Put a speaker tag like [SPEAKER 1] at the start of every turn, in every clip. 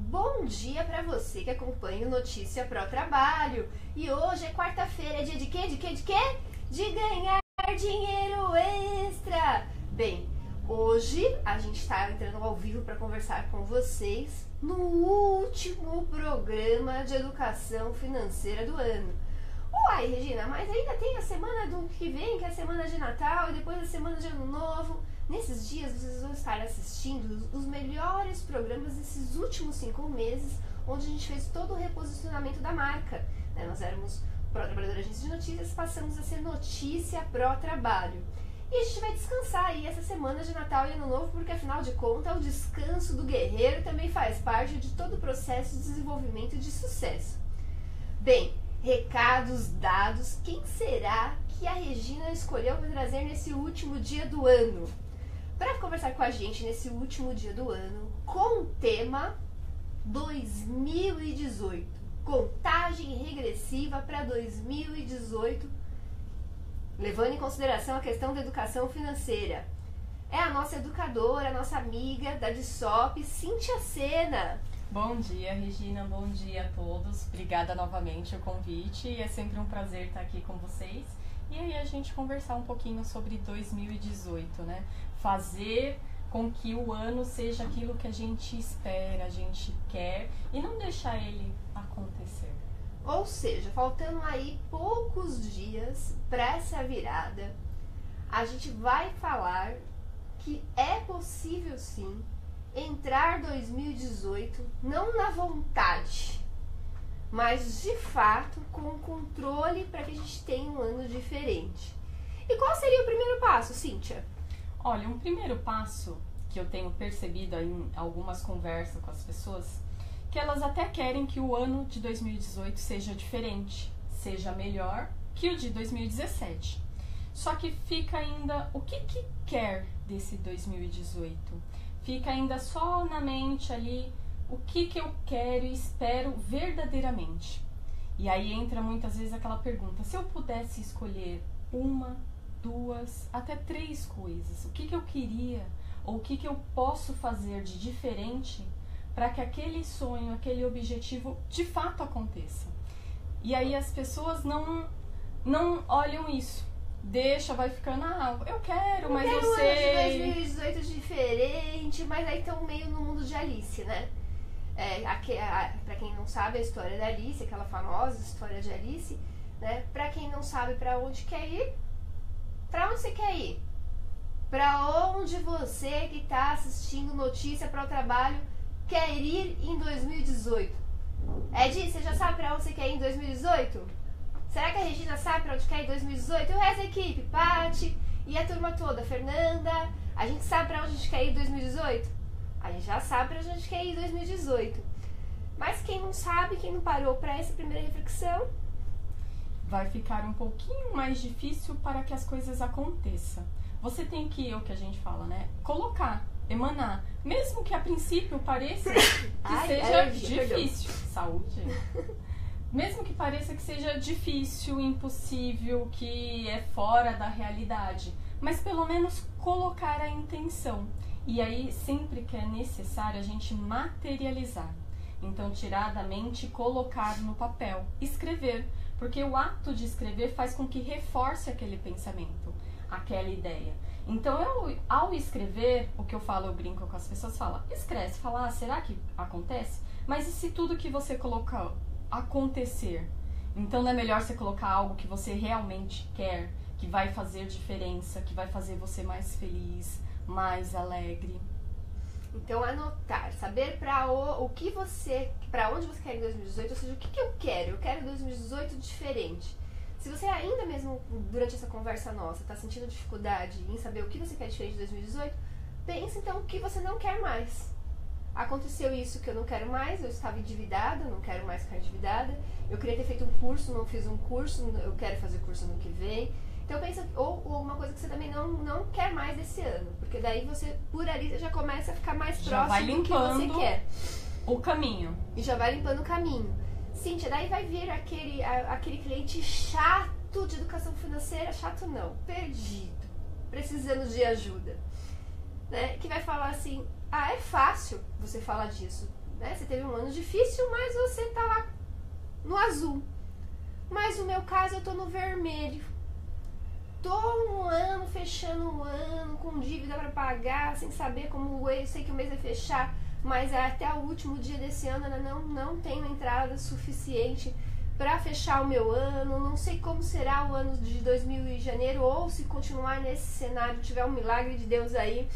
[SPEAKER 1] Bom dia para você que acompanha o Notícia Pro Trabalho. E hoje é quarta-feira, é dia de quê? De quê? De quê? De ganhar dinheiro extra. Bem, hoje a gente está entrando ao vivo para conversar com vocês no último programa de educação financeira do ano. Uai, Regina, mas ainda tem a semana do que vem, que é a semana de Natal, e depois a semana de Ano Novo. Nesses dias vocês vão estar assistindo os melhores programas desses últimos 5 meses, onde a gente fez todo o reposicionamento da marca. Nós éramos Pro Trabalhador Agência de Notícias, passamos a ser Notícia Pro Trabalho. E a gente vai descansar aí essa semana de Natal e Ano Novo, porque afinal de contas o descanso do guerreiro também faz parte de todo o processo de desenvolvimento e de sucesso. Bem, recados dados, quem será que a Regina escolheu para trazer nesse último dia do ano? Para conversar com a gente nesse último dia do ano, com o tema 2018, contagem regressiva para 2018, levando em consideração a questão da educação financeira. É a nossa educadora, a nossa amiga da DSOP, Cíntia Sena.
[SPEAKER 2] Bom dia, Regina, bom dia a todos. Obrigada novamente pelo convite, é sempre um prazer estar aqui com vocês. E aí a gente conversar um pouquinho sobre 2018, né? Fazer com que o ano seja aquilo que a gente espera, a gente quer e não deixar ele acontecer.
[SPEAKER 1] Ou seja, faltando aí poucos dias para essa virada, a gente vai falar que é possível sim entrar 2018 não na vontade, mas de fato com controle para que a gente tenha um ano diferente. E qual seria o primeiro passo, Cíntia?
[SPEAKER 2] Olha, um primeiro passo que eu tenho percebido em algumas conversas com as pessoas, que elas até querem que o ano de 2018 seja diferente, seja melhor que o de 2017. Só que fica ainda, o que quer desse 2018? Fica ainda só na mente ali, o que eu quero e espero verdadeiramente. E aí entra muitas vezes aquela pergunta, se eu pudesse escolher uma, 2, até 3 coisas, o que eu queria ou o que eu posso fazer de diferente para que aquele sonho, aquele objetivo de fato aconteça. E aí as pessoas não olham isso. Deixa, vai ficando, eu quero, mas eu sei.
[SPEAKER 1] 2018 diferente, mas aí estão meio no mundo de Alice, né? Pra quem não sabe a história da Alice, aquela famosa história de Alice, né? Pra quem não sabe pra onde quer ir, pra onde você quer ir? Pra onde você que tá assistindo Notícia Pro Trabalho quer ir em 2018? Edi, você já sabe pra onde você quer ir em 2018? Será que a Regina sabe pra onde quer ir em 2018? E o resto da equipe, Paty e a turma toda, Fernanda, a gente sabe pra onde a gente quer ir em 2018? A gente já sabe pra onde a gente quer ir em 2018. Mas quem não sabe, quem não parou pra essa primeira reflexão,
[SPEAKER 2] vai ficar um pouquinho mais difícil para que as coisas aconteçam. Você tem que, o que a gente fala, né? Colocar, emanar. Mesmo que a princípio pareça que seja difícil. Saúde. Mesmo que pareça que seja difícil, impossível, que é fora da realidade. Mas pelo menos colocar a intenção. E aí, sempre que é necessário, a gente materializar. Então, tirar da mente e colocar no papel. Escrever. Porque o ato de escrever faz com que reforce aquele pensamento, aquela ideia. Então, ao escrever, o que eu falo, eu brinco com as pessoas, escreve, fala, será que acontece? Mas e se tudo que você colocou acontecer? Então, não é melhor você colocar algo que você realmente quer, que vai fazer diferença, que vai fazer você mais feliz, mais alegre?
[SPEAKER 1] Então, anotar, saber para onde você quer ir em 2018, ou seja, o que eu quero? Eu quero 2018 diferente. Se você ainda mesmo, durante essa conversa nossa, está sentindo dificuldade em saber o que você quer diferente de 2018, pense então o que você não quer mais. Aconteceu isso que eu não quero mais, eu estava endividada, não quero mais ficar endividada, eu queria ter feito um curso, não fiz um curso, eu quero fazer curso ano que vem. Então pensa, ou alguma coisa que você também não quer mais desse ano, porque daí você, por ali, você já começa a ficar mais próximo do que você quer.
[SPEAKER 2] O caminho.
[SPEAKER 1] E já vai limpando o caminho. Cíntia, daí vai vir aquele cliente chato de educação financeira, chato não, perdido, precisando de ajuda, né? Que vai falar assim, é fácil você falar disso. né? Você teve um ano difícil, mas você tá lá no azul. Mas no meu caso eu tô no vermelho. Tô um ano, fechando um ano, com dívida para pagar, sem saber como eu sei que o mês vai fechar, mas até o último dia desse ano eu não tenho entrada suficiente para fechar o meu ano. Não sei como será o ano de 2000 de janeiro, ou se continuar nesse cenário, tiver um milagre de Deus aí.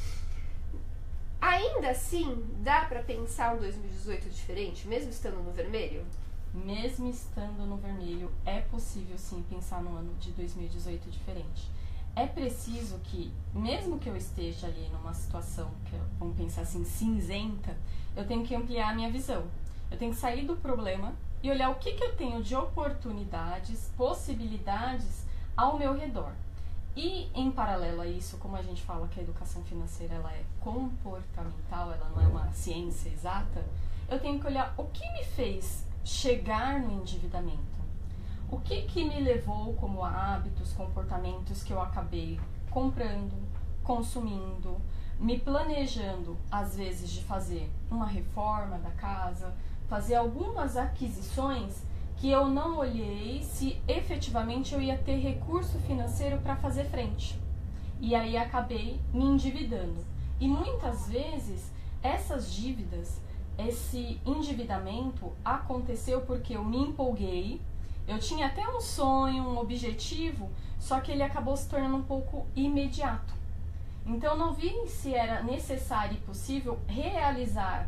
[SPEAKER 1] Ainda assim, dá para pensar um 2018 diferente, mesmo estando no vermelho?
[SPEAKER 2] Mesmo estando no vermelho, é possível sim pensar no ano de 2018 diferente. É preciso que, mesmo que eu esteja ali numa situação que, vamos pensar assim, cinzenta, eu tenho que ampliar a minha visão. Eu tenho que sair do problema e olhar o que eu tenho de oportunidades, possibilidades ao meu redor. E, em paralelo a isso, como a gente fala que a educação financeira ela é comportamental, ela não é uma ciência exata, eu tenho que olhar o que me fez chegar no endividamento. O que me levou como hábitos, comportamentos que eu acabei comprando, consumindo, me planejando, às vezes, de fazer uma reforma da casa, fazer algumas aquisições que eu não olhei se efetivamente eu ia ter recurso financeiro para fazer frente. E aí acabei me endividando. E muitas vezes essas dívidas, esse endividamento aconteceu porque eu me empolguei, eu tinha até um sonho, um objetivo, só que ele acabou se tornando um pouco imediato. Então eu não vi se era necessário e possível realizar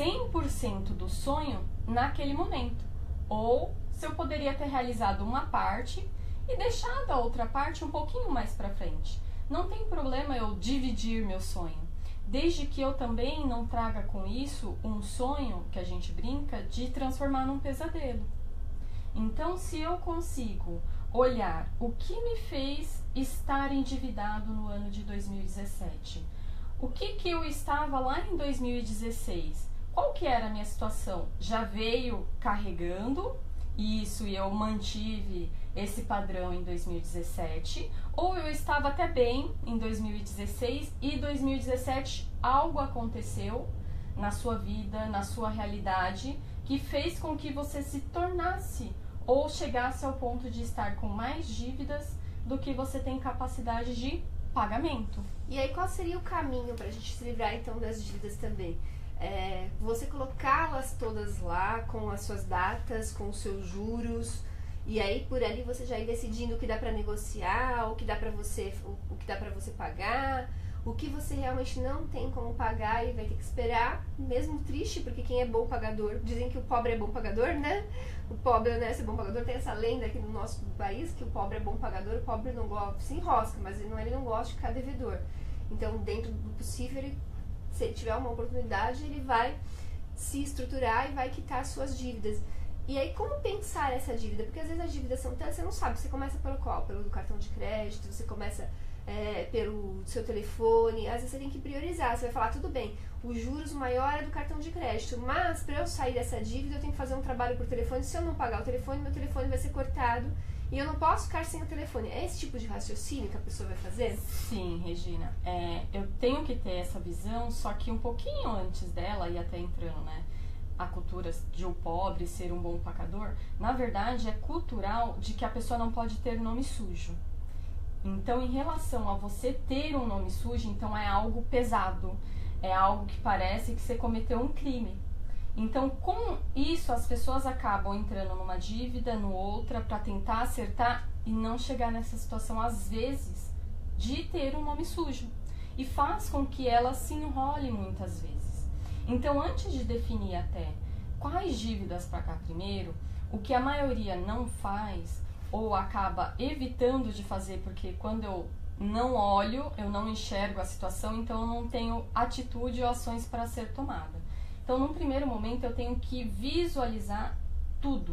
[SPEAKER 2] 100% do sonho naquele momento, ou se eu poderia ter realizado uma parte e deixado a outra parte um pouquinho mais para frente. Não tem problema eu dividir meu sonho, desde que eu também não traga com isso um sonho, que a gente brinca, de transformar num pesadelo. Então, se eu consigo olhar o que me fez estar endividado no ano de 2017, o que eu estava lá em 2016, qual que era a minha situação? Já veio carregando isso e eu mantive esse padrão em 2017, ou eu estava até bem em 2016 e 2017 algo aconteceu na sua vida, na sua realidade, que fez com que você se tornasse ou chegasse ao ponto de estar com mais dívidas do que você tem capacidade de pagamento.
[SPEAKER 1] E aí qual seria o caminho para a gente se livrar então das dívidas também? Você colocá-las todas lá com as suas datas, com os seus juros, e aí por ali você já ir decidindo o que dá para negociar, o que dá para você pagar, o que você realmente não tem como pagar e vai ter que esperar, mesmo triste, porque quem é bom pagador, dizem que o pobre é bom pagador, né? O pobre, né, ser bom pagador, tem essa lenda aqui no nosso país, que o pobre é bom pagador, o pobre não gosta, se enrosca, mas ele não gosta de ficar devedor. Então, dentro do possível, se ele tiver uma oportunidade, ele vai se estruturar e vai quitar as suas dívidas. E aí, como pensar essa dívida? Porque às vezes as dívidas são tantas, você não sabe, você começa pelo qual? Pelo do cartão de crédito, você começa pelo seu telefone, às vezes você tem que priorizar, você vai falar, tudo bem, os juros maior é do cartão de crédito, mas para eu sair dessa dívida eu tenho que fazer um trabalho por telefone, se eu não pagar o telefone, meu telefone vai ser cortado e eu não posso ficar sem o telefone. É esse tipo de raciocínio que a pessoa vai fazer?
[SPEAKER 2] Sim, Regina, eu tenho que ter essa visão, só que um pouquinho antes dela, e até entrando, né, a cultura de o pobre ser um bom pagador, na verdade é cultural de que a pessoa não pode ter nome sujo. Então, em relação a você ter um nome sujo, então é algo pesado, é algo que parece que você cometeu um crime. Então, com isso, as pessoas acabam entrando numa dívida, no outra, para tentar acertar e não chegar nessa situação, às vezes, de ter um nome sujo. E faz com que ela se enrole muitas vezes. Então, antes de definir até quais dívidas pagar primeiro, o que a maioria não faz ou acaba evitando de fazer, porque quando eu não olho, eu não enxergo a situação, então eu não tenho atitude ou ações para ser tomada. Então, num primeiro momento, eu tenho que visualizar tudo.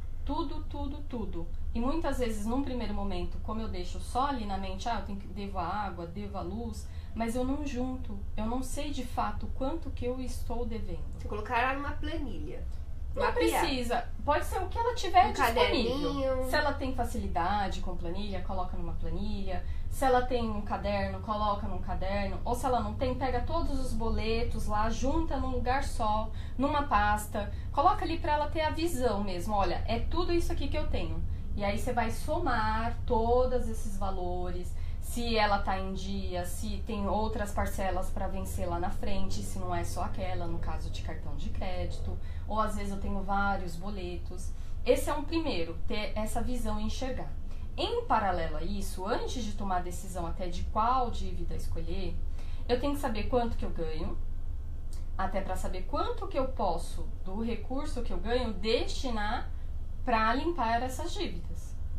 [SPEAKER 2] E muitas vezes, num primeiro momento, como eu deixo só ali na mente, eu devo a água, devo a luz, mas eu não junto, eu não sei de fato quanto que eu estou devendo.
[SPEAKER 1] Você colocar numa planilha.
[SPEAKER 2] Não
[SPEAKER 1] Mapear.
[SPEAKER 2] precisa. Pode ser o que ela tiver disponível.
[SPEAKER 1] Caderninho.
[SPEAKER 2] Se ela tem facilidade com planilha, coloca numa planilha. Se ela tem um caderno, coloca num caderno. Ou se ela não tem, pega todos os boletos lá, junta num lugar só, numa pasta. Coloca ali pra ela ter a visão mesmo. Olha, é tudo isso aqui que eu tenho. E aí você vai somar todos esses valores. Se ela tá em dia, se tem outras parcelas para vencer lá na frente, se não é só aquela, no caso de cartão de crédito, ou às vezes eu tenho vários boletos. Esse é um primeiro, ter essa visão e enxergar. Em paralelo a isso, antes de tomar a decisão até de qual dívida escolher, eu tenho que saber quanto que eu ganho, até para saber quanto que eu posso, do recurso que eu ganho, destinar para limpar essas dívidas.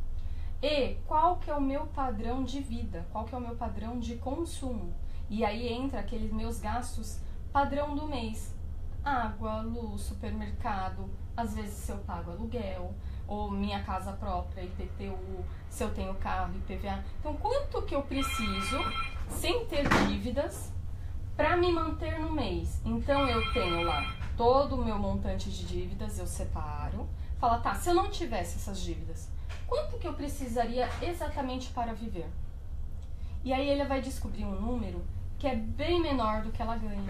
[SPEAKER 2] E qual que é o meu padrão de vida? Qual que é o meu padrão de consumo? E aí entra aqueles meus gastos padrão do mês. Água, luz, supermercado, às vezes se eu pago aluguel, ou minha casa própria, IPTU, se eu tenho carro, IPVA. Então, quanto que eu preciso, sem ter dívidas, para me manter no mês? Então, eu tenho lá todo o meu montante de dívidas, eu separo. Fala, tá, se eu não tivesse essas dívidas, quanto que eu precisaria exatamente para viver? E aí ela vai descobrir um número que é bem menor do que ela ganha.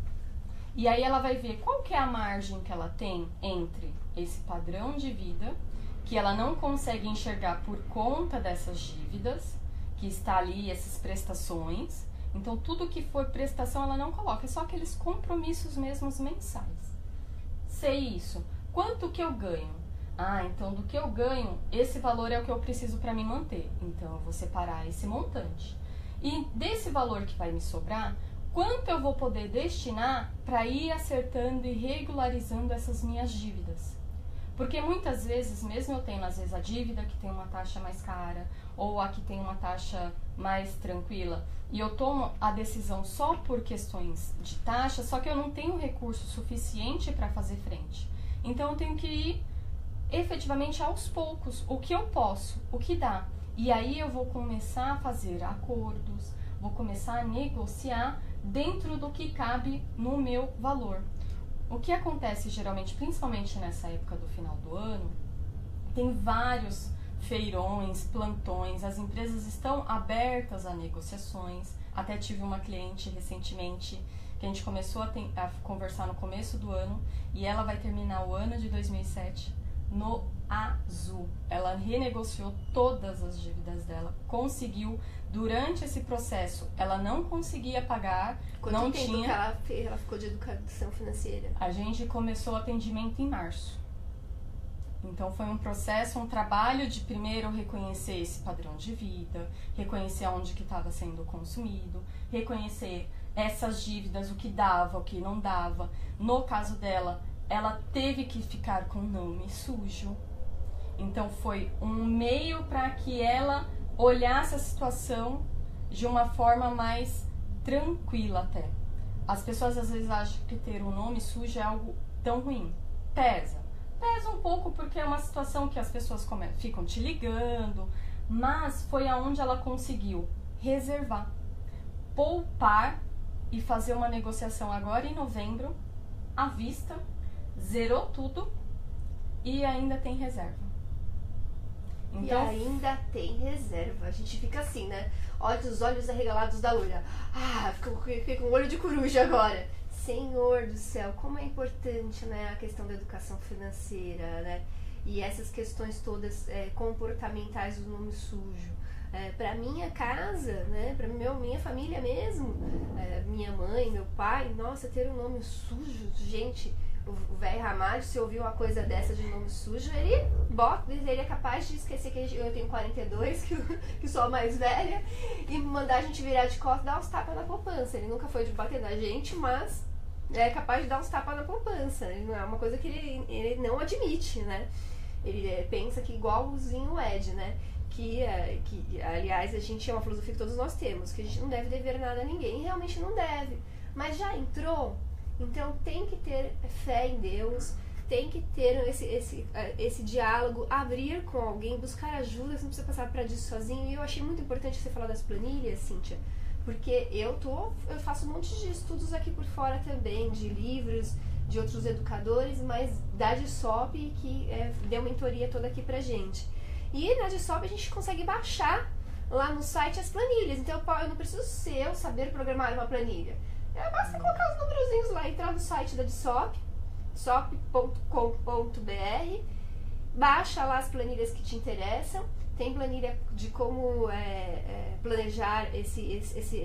[SPEAKER 2] E aí ela vai ver qual que é a margem que ela tem entre esse padrão de vida, que ela não consegue enxergar por conta dessas dívidas, que está ali, essas prestações. Então tudo que for prestação ela não coloca, é só aqueles compromissos mesmos mensais. Sei isso. Quanto que eu ganho? Ah, então do que eu ganho, esse valor é o que eu preciso para me manter. Então eu vou separar esse montante. E desse valor que vai me sobrar, quanto eu vou poder destinar para ir acertando e regularizando essas minhas dívidas? Porque muitas vezes, mesmo eu tendo às vezes a dívida que tem uma taxa mais cara, ou a que tem uma taxa mais tranquila, e eu tomo a decisão só por questões de taxa, só que eu não tenho recurso suficiente para fazer frente. Então eu tenho que ir efetivamente aos poucos, o que eu posso, o que dá. E aí eu vou começar a fazer acordos, vou começar a negociar dentro do que cabe no meu valor. O que acontece geralmente, principalmente nessa época do final do ano, tem vários feirões, plantões, as empresas estão abertas a negociações. Até tive uma cliente recentemente que a gente começou a conversar no começo do ano e ela vai terminar o ano de 2007 no azul. Ela renegociou todas as dívidas dela, conseguiu. Durante esse processo, ela não conseguia pagar, não
[SPEAKER 1] tempo
[SPEAKER 2] tinha.
[SPEAKER 1] que ela ficou de educação financeira?
[SPEAKER 2] A gente começou o atendimento em março. Então foi um processo, um trabalho de primeiro reconhecer esse padrão de vida, reconhecer onde que estava sendo consumido, reconhecer essas dívidas, o que dava, o que não dava. No caso dela, ela teve que ficar com nome sujo. Então foi um meio para que ela olhasse a situação de uma forma mais tranquila até. As pessoas às vezes acham que ter um nome sujo é algo tão ruim. Pesa um pouco porque é uma situação que as pessoas ficam te ligando, mas foi aonde ela conseguiu reservar, poupar e fazer uma negociação agora em novembro, à vista, zerou tudo e ainda tem reserva. Então,
[SPEAKER 1] e ainda tem reserva. A gente fica assim, né? Olha os olhos arregalados da loira. Ah, fica com o olho de coruja agora. Senhor do céu, como é importante, né, a questão da educação financeira, né? E essas questões todas comportamentais do nome sujo. Para minha casa, né, para minha família mesmo, minha mãe, meu pai, nossa, ter um nome sujo, gente, o velho Ramalho, se ouviu uma coisa dessa de nome sujo, ele é capaz de esquecer que eu tenho 42, que sou a mais velha, e mandar a gente virar de costas e dar uns tapas na poupança. Ele nunca foi de bater na gente, mas é capaz de dar uns tapas na poupança. Não é uma coisa que ele não admite, né? Ele pensa que igualzinho o Ed, né? Que aliás, a gente é uma filosofia que todos nós temos, que a gente não deve dever nada a ninguém, e realmente não deve. Mas já entrou, então tem que ter fé em Deus, tem que ter esse diálogo, abrir com alguém, buscar ajuda, você não precisa passar para disso sozinho. E eu achei muito importante você falar das planilhas, Cíntia, porque eu faço um monte de estudos aqui por fora também, de livros, de outros educadores, mas da DSOP, que deu mentoria toda aqui pra gente. E na DSOP a gente consegue baixar lá no site as planilhas. Então eu não preciso eu saber programar uma planilha. Basta colocar os numerozinhos lá, entrar no site da DSOP, sop.com.br, baixa lá as planilhas que te interessam. Tem planilha de como planejar esse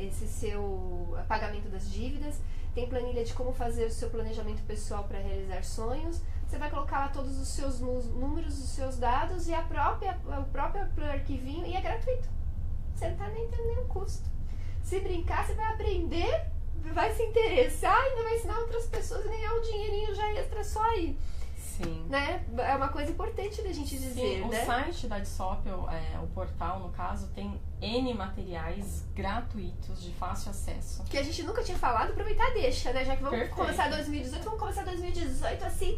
[SPEAKER 1] seu pagamento das dívidas. Tem planilha de como fazer o seu planejamento pessoal para realizar sonhos. Você vai colocar lá todos os seus números, os seus dados e o próprio arquivinho, e é gratuito. Você não está nem tendo nenhum custo. Se brincar, você vai aprender, vai se interessar, ainda vai ensinar outras pessoas a ganhar um dinheirinho já extra só aí.
[SPEAKER 2] Sim.
[SPEAKER 1] Né? É uma coisa importante da gente dizer.
[SPEAKER 2] Sim,
[SPEAKER 1] né?
[SPEAKER 2] O site da DSOP, o portal, no caso, tem N materiais gratuitos de fácil acesso.
[SPEAKER 1] Que a gente nunca tinha falado, aproveitar deixa, né? Já que vamos
[SPEAKER 2] Perfeito.
[SPEAKER 1] começar 2018, vamos começar 2018 assim,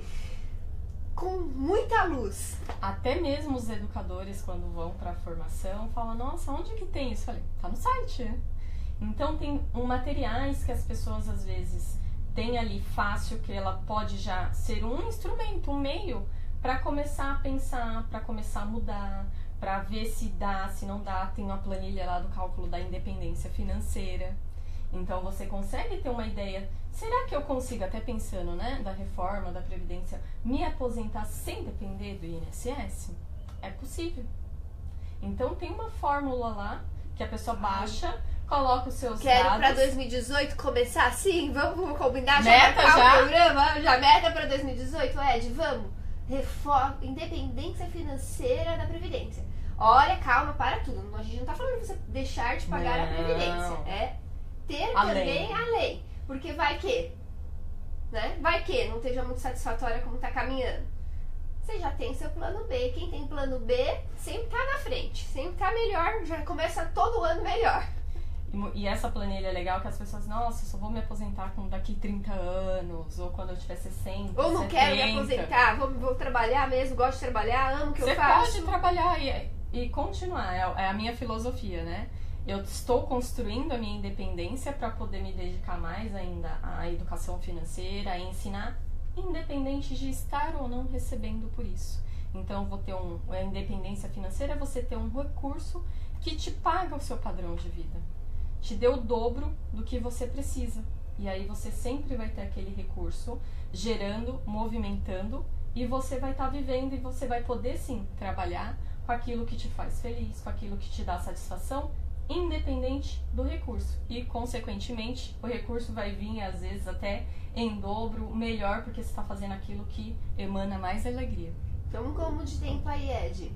[SPEAKER 1] com muita luz.
[SPEAKER 2] Até mesmo os educadores, quando vão para a formação, falam, nossa, onde que tem isso? Eu falei, tá no site. Então tem materiais que as pessoas às vezes têm ali fácil, que ela pode já ser um instrumento, um meio para começar a pensar, para começar a mudar, para ver se dá, se não dá. Tem uma planilha lá do cálculo da independência financeira. Então você consegue ter uma ideia, será que eu consigo, até pensando, né, da reforma, da Previdência, me aposentar sem depender do INSS? É possível. Então tem uma fórmula lá que a pessoa baixa, coloca os seus
[SPEAKER 1] Quero
[SPEAKER 2] dados.
[SPEAKER 1] pra 2018 começar assim? Vamos combinar?
[SPEAKER 2] Meta
[SPEAKER 1] marcar
[SPEAKER 2] já?
[SPEAKER 1] o programa? Já meta pra 2018, Ed? Vamos. Reforma, independência financeira da Previdência. Olha, calma, para tudo. A gente não tá falando de você deixar de pagar a Previdência. É ter também a lei. Porque vai que, né? Vai que não esteja muito satisfatória como tá caminhando. Você já tem seu plano B. Quem tem plano B sempre tá na frente. Sempre tá melhor. Já começa todo ano melhor.
[SPEAKER 2] E essa planilha é legal que as pessoas, nossa, eu só vou me aposentar daqui 30 anos, ou quando eu tiver 60,
[SPEAKER 1] ou não
[SPEAKER 2] 70.
[SPEAKER 1] quero me aposentar, vou trabalhar mesmo, gosto de trabalhar, amo o que eu faço.
[SPEAKER 2] Você pode trabalhar e continuar, é a minha filosofia, né? Eu estou construindo a minha independência para poder me dedicar mais ainda à educação financeira, a ensinar, independente de estar ou não recebendo por isso. Então, vou ter a independência financeira é você ter um recurso que te paga o seu padrão de vida. Te dê o dobro do que você precisa. E aí você sempre vai ter aquele recurso gerando, movimentando, e você vai estar vivendo e você vai poder sim trabalhar com aquilo que te faz feliz, com aquilo que te dá satisfação, independente do recurso. E consequentemente o recurso vai vir às vezes até em dobro, melhor, porque você está fazendo aquilo que emana mais alegria.
[SPEAKER 1] Então, como de tempo aí, Ed?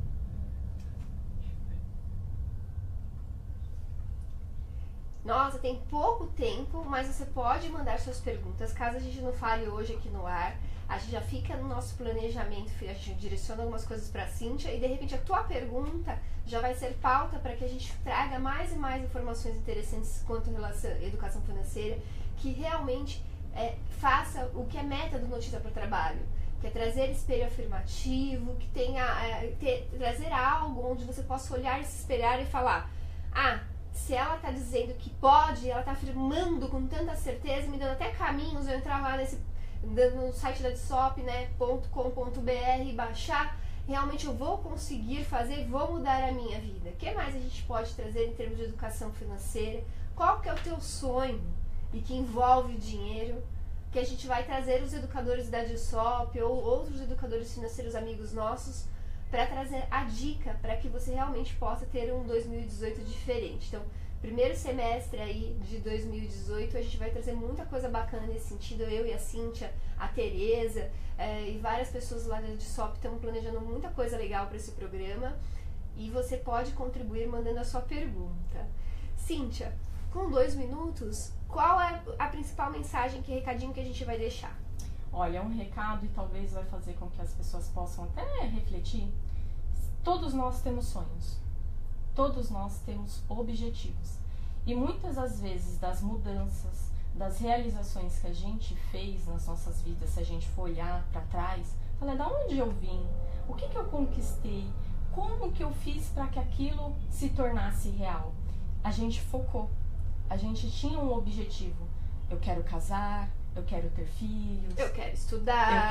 [SPEAKER 1] Nossa, tem pouco tempo, mas você pode mandar suas perguntas. Caso a gente não fale hoje aqui no ar, a gente já fica no nosso planejamento, a gente direciona algumas coisas para a Cíntia e de repente a tua pergunta já vai ser pauta para que a gente traga mais e mais informações interessantes quanto a relação à educação financeira, que realmente faça o que é meta do Notícia para o Trabalho, que é trazer espelho afirmativo, que tenha trazer algo onde você possa olhar, se espelhar e falar, se ela está dizendo que pode, ela está afirmando com tanta certeza, me dando até caminhos, eu entrar lá no site da DSOP, né, .com.br e baixar, realmente eu vou conseguir fazer, vou mudar a minha vida. O que mais a gente pode trazer em termos de educação financeira? Qual que é o teu sonho e que envolve dinheiro? Que a gente vai trazer os educadores da DSOP ou outros educadores financeiros amigos nossos para trazer a dica para que você realmente possa ter um 2018 diferente. Então, primeiro semestre aí de 2018, a gente vai trazer muita coisa bacana nesse sentido. Eu e a Cíntia, a Tereza e várias pessoas lá da DSOP estão planejando muita coisa legal para esse programa. E você pode contribuir mandando a sua pergunta. Cíntia, com 2 minutos, qual é a principal mensagem, que recadinho que a gente vai deixar?
[SPEAKER 2] Olha, um recado e talvez vai fazer com que as pessoas possam até refletir. Todos nós temos sonhos. Todos nós temos objetivos. E muitas das vezes das mudanças, das realizações que a gente fez nas nossas vidas, se a gente for olhar para trás, falar, da onde eu vim? O que eu conquistei? Como que eu fiz para que aquilo se tornasse real? A gente focou. A gente tinha um objetivo. Eu quero casar, eu quero ter filhos,
[SPEAKER 1] eu quero estudar,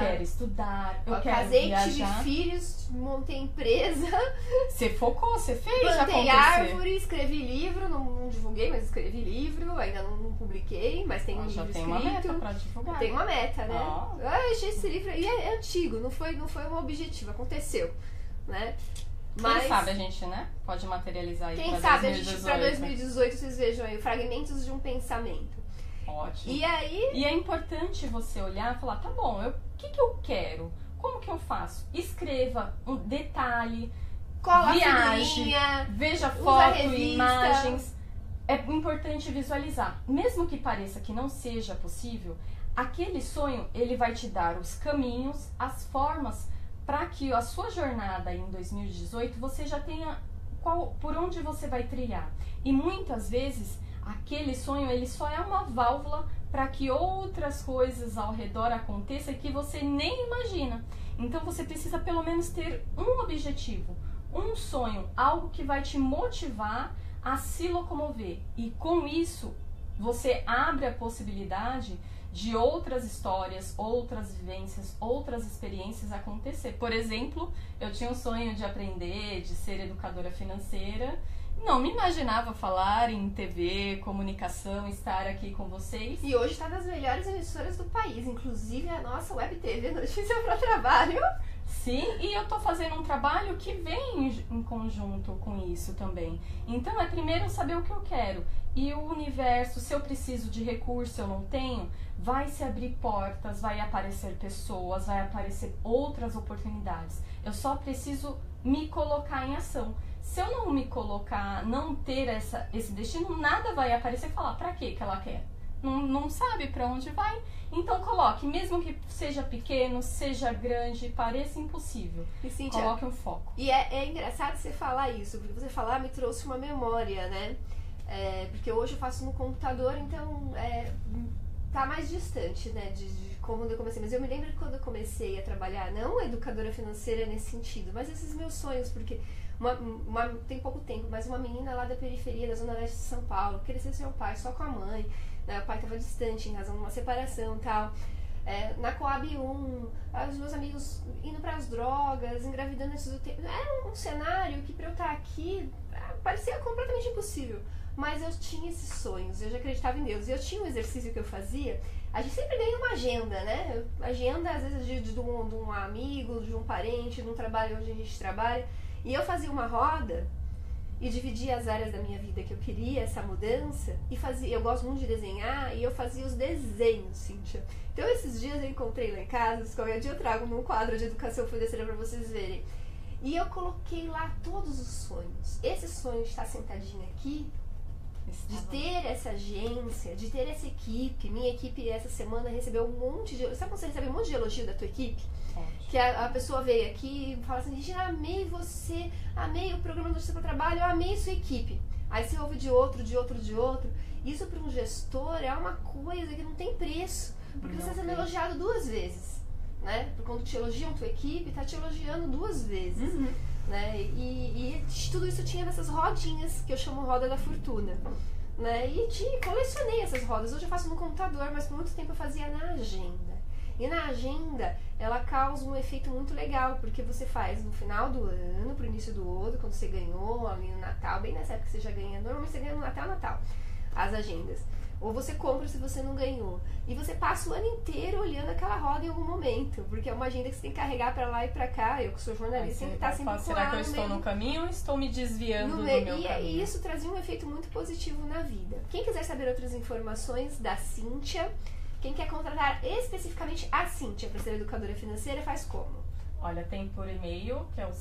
[SPEAKER 2] eu quero
[SPEAKER 1] casei,
[SPEAKER 2] viajar.
[SPEAKER 1] tive filhos, montei empresa.
[SPEAKER 2] Você focou, você fez
[SPEAKER 1] Plantei
[SPEAKER 2] acontecer.
[SPEAKER 1] árvore, escrevi livro, não divulguei, mas escrevi livro, ainda não publiquei, mas tem um livro
[SPEAKER 2] já tem
[SPEAKER 1] escrito.
[SPEAKER 2] uma meta pra divulgar.
[SPEAKER 1] Tem uma meta, né?
[SPEAKER 2] Oh.
[SPEAKER 1] Eu achei esse livro, e é antigo, não foi um objetivo, aconteceu, né? Mas,
[SPEAKER 2] quem sabe a gente, né, pode materializar aí
[SPEAKER 1] quem
[SPEAKER 2] pra
[SPEAKER 1] sabe
[SPEAKER 2] 2018.
[SPEAKER 1] a gente, pra 2018, vocês vejam aí, fragmentos de um pensamento.
[SPEAKER 2] Ótimo.
[SPEAKER 1] E aí...
[SPEAKER 2] E é importante você olhar e falar, tá bom, o que eu quero? Como que eu faço? Escreva um detalhe,
[SPEAKER 1] cola
[SPEAKER 2] viaje,
[SPEAKER 1] figurinha,
[SPEAKER 2] veja
[SPEAKER 1] usa
[SPEAKER 2] foto,
[SPEAKER 1] revista.
[SPEAKER 2] imagens. É importante visualizar. Mesmo que pareça que não seja possível, aquele sonho, ele vai te dar os caminhos, as formas para que a sua jornada em 2018 você já tenha por onde você vai trilhar. E muitas vezes aquele sonho ele só é uma válvula para que outras coisas ao redor aconteçam que você nem imagina. Então você precisa pelo menos ter um objetivo, um sonho, algo que vai te motivar a se locomover. E com isso você abre a possibilidade de outras histórias, outras vivências, outras experiências acontecer. Por exemplo, eu tinha um sonho de aprender, de ser educadora financeira. Não me imaginava falar em TV, comunicação, estar aqui com vocês.
[SPEAKER 1] E hoje está nas melhores emissoras do país, inclusive a nossa Web TV Notícia para Trabalho.
[SPEAKER 2] Sim, e eu tô fazendo um trabalho que vem em conjunto com isso também. Então é primeiro saber o que eu quero. E o universo, se eu preciso de recurso, eu não tenho, vai se abrir portas, vai aparecer pessoas, vai aparecer outras oportunidades. Eu só preciso me colocar em ação. Se eu não me colocar, não ter esse destino, nada vai aparecer e falar pra quê que ela quer. Não sabe pra onde vai. Então coloque, mesmo que seja pequeno, seja grande, pareça impossível.
[SPEAKER 1] E, Cíntia,
[SPEAKER 2] coloque um foco.
[SPEAKER 1] E é engraçado você falar isso, porque você falar me trouxe uma memória, né? Porque hoje eu faço no computador, então tá mais distante, né, de como eu comecei. Mas eu me lembro que quando eu comecei a trabalhar, não educadora financeira nesse sentido, mas esses meus sonhos, porque tem pouco tempo, mas uma menina lá da periferia, da zona leste de São Paulo, cresceu sem o pai, só com a mãe, né, o pai estava distante em razão de uma separação e tal. Na Coab 1, os meus amigos indo para as drogas, engravidando antes do tempo. Era um cenário que para eu estar aqui parecia completamente impossível. Mas eu tinha esses sonhos, eu já acreditava em Deus. E eu tinha um exercício que eu fazia. A gente sempre ganha uma agenda, né? Agenda, às vezes, de um amigo, de um parente, de um trabalho onde a gente trabalha. E eu fazia uma roda e dividia as áreas da minha vida que eu queria, essa mudança. E eu gosto muito de desenhar, e eu fazia os desenhos, Cíntia. Então, esses dias eu encontrei lá em casa, qualquer dia eu trago num quadro de educação financeira para vocês verem. E eu coloquei lá todos os sonhos. Esse sonho de estar sentadinho aqui, de ter essa agência, de ter essa equipe. Minha equipe essa semana recebeu um monte de... Sabe quando você recebe um monte de elogio da tua equipe? Que a pessoa veio aqui e fala assim: Regina, amei você, amei o programa Notícia para o Trabalho, eu amei sua equipe. Aí você ouve de outro. Isso para um gestor é uma coisa que não tem preço, porque você está sendo elogiado 2 vezes, né? Porque quando te elogiam tua equipe, está te elogiando 2 vezes. Né? E tudo isso tinha nessas rodinhas, que eu chamo roda da fortuna, né? E colecionei essas rodas. Hoje eu faço no computador, mas por muito tempo eu fazia na agenda. E na agenda, ela causa um efeito muito legal, porque você faz no final do ano, pro início do outro, quando você ganhou ali no Natal, bem nessa época que você já ganha, normalmente você ganha no Natal, as agendas. Ou você compra se você não ganhou. E você passa o ano inteiro olhando aquela roda em algum momento, porque é uma agenda que você tem que carregar pra lá e pra cá. Eu que sou jornalista, tem que estar sempre
[SPEAKER 2] será que eu estou no caminho ou estou me desviando do meu caminho?
[SPEAKER 1] E isso trazia um efeito muito positivo na vida. Quem quiser saber outras informações da Cíntia, quem quer contratar especificamente a Cíntia para ser educadora financeira, faz como?
[SPEAKER 2] Olha, tem por e-mail, que é o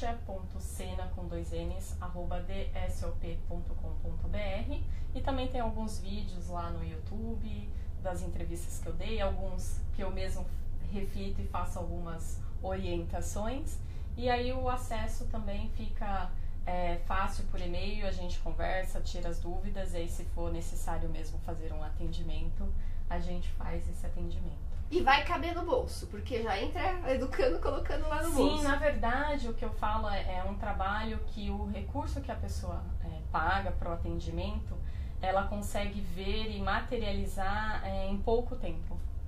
[SPEAKER 2] cintia.sena@dsop.com.br, e também tem alguns vídeos lá no YouTube das entrevistas que eu dei, alguns que eu mesmo reflito e faço algumas orientações, e aí o acesso também fica fácil por e-mail, a gente conversa, tira as dúvidas, e aí se for necessário mesmo fazer um atendimento, a gente faz esse atendimento.
[SPEAKER 1] E vai caber no bolso, porque já entra educando, colocando lá no bolso.
[SPEAKER 2] Sim, na verdade, o que eu falo é um trabalho que o recurso que a pessoa paga para o atendimento, ela consegue ver e materializar em pouco tempo.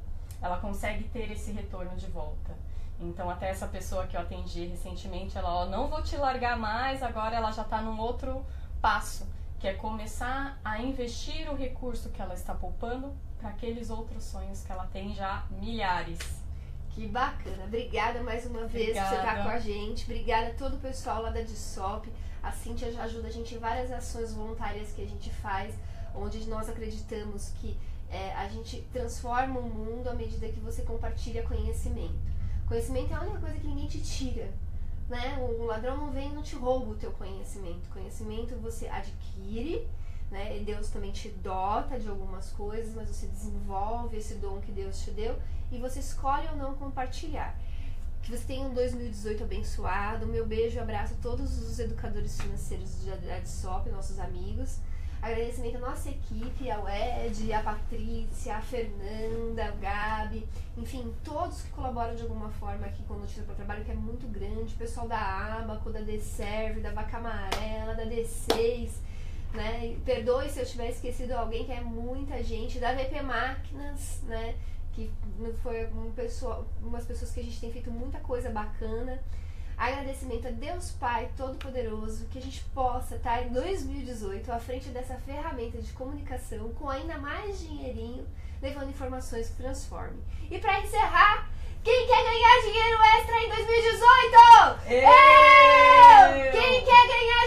[SPEAKER 2] ela consegue ter esse retorno de volta. Então, até essa pessoa que eu atendi recentemente, ela, ó, não vou te largar mais, agora ela já está num outro passo, que é começar a investir o recurso que ela está poupando para aqueles outros sonhos que ela tem já milhares.
[SPEAKER 1] Que bacana. Obrigada mais uma vez por você estar com a gente. Obrigada a todo o pessoal lá da DSOP. A Cíntia já ajuda a gente em várias ações voluntárias que a gente faz, onde nós acreditamos que a gente transforma o mundo à medida que você compartilha conhecimento. Conhecimento é a única coisa que ninguém te tira, né? O ladrão não vem e não te rouba o teu conhecimento. Conhecimento você adquire, né? E Deus também te dota de algumas coisas, mas você desenvolve esse dom que Deus te deu e você escolhe ou não compartilhar. Que você tenha um 2018 abençoado. Meu beijo e abraço a todos os educadores financeiros da DSOP, nossos amigos. Agradecimento à nossa equipe, ao Ed, à Patrícia, à Fernanda, ao Gabi, enfim, todos que colaboram de alguma forma aqui com o Notícia para o Trabalho, que é muito grande, o pessoal da Abaco, da DServe, da Vaca Amarela, da D6, né? Perdoe se eu tiver esquecido alguém, que é muita gente, da VP Máquinas, né? Que foi umas pessoas que a gente tem feito muita coisa bacana. Agradecimento a Deus Pai Todo-Poderoso, que a gente possa estar em 2018 à frente dessa ferramenta de comunicação com ainda mais dinheirinho, levando informações que transformem. E para encerrar, quem quer ganhar dinheiro extra em 2018? Eu! Quem quer ganhar